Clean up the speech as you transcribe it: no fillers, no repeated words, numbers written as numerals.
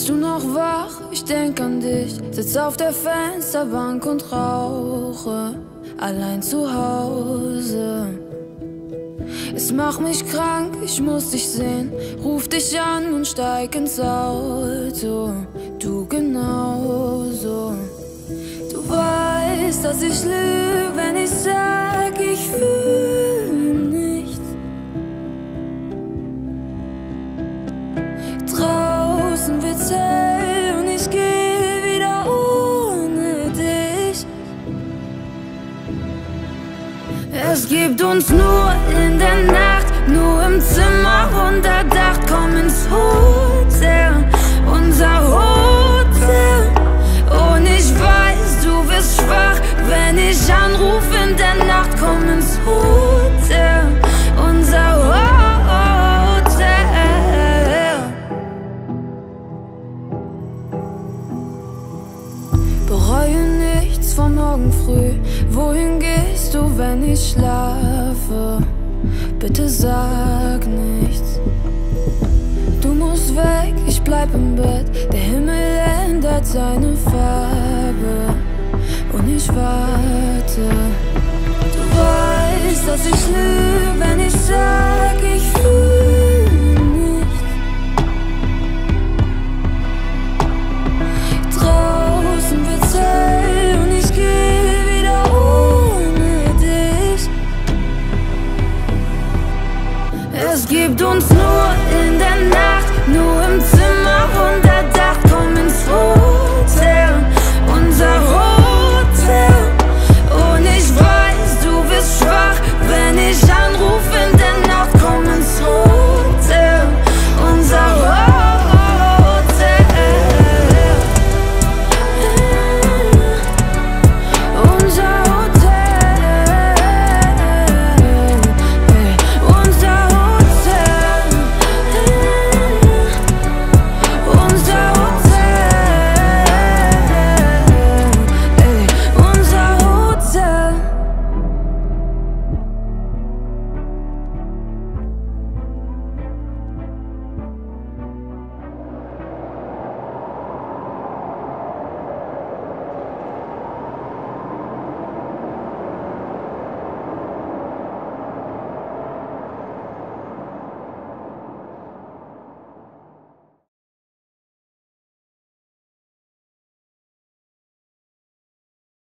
Bist du noch wach? Ich denk an dich. Sitz auf der Fensterbank und rauche allein zu Hause. Es macht mich krank, ich muss dich sehen. Ruf dich an und steig ins Auto. Du genauso. Du weißt, dass ich lüge, wenn ich sag, ich fühle nichts. Draußen wird's hell und ich geh wieder ohne dich. Es gibt uns nur in der Nacht, nur im Zimmer unter Dach. Komm ins Hotel, unser Hotel. Und ich weiß, du wirst schwach, wenn ich anruf in der Nacht. Komm ins Hotel, unser Hotel. Bereue nichts von morgen früh. Wohin gehst du, wenn ich schlafe? Bitte sag nichts. Du musst weg, ich bleib im Bett. Der Himmel ändert seine Farbe und ich warte. Du weißt, dass ich lüge, wenn ich sag,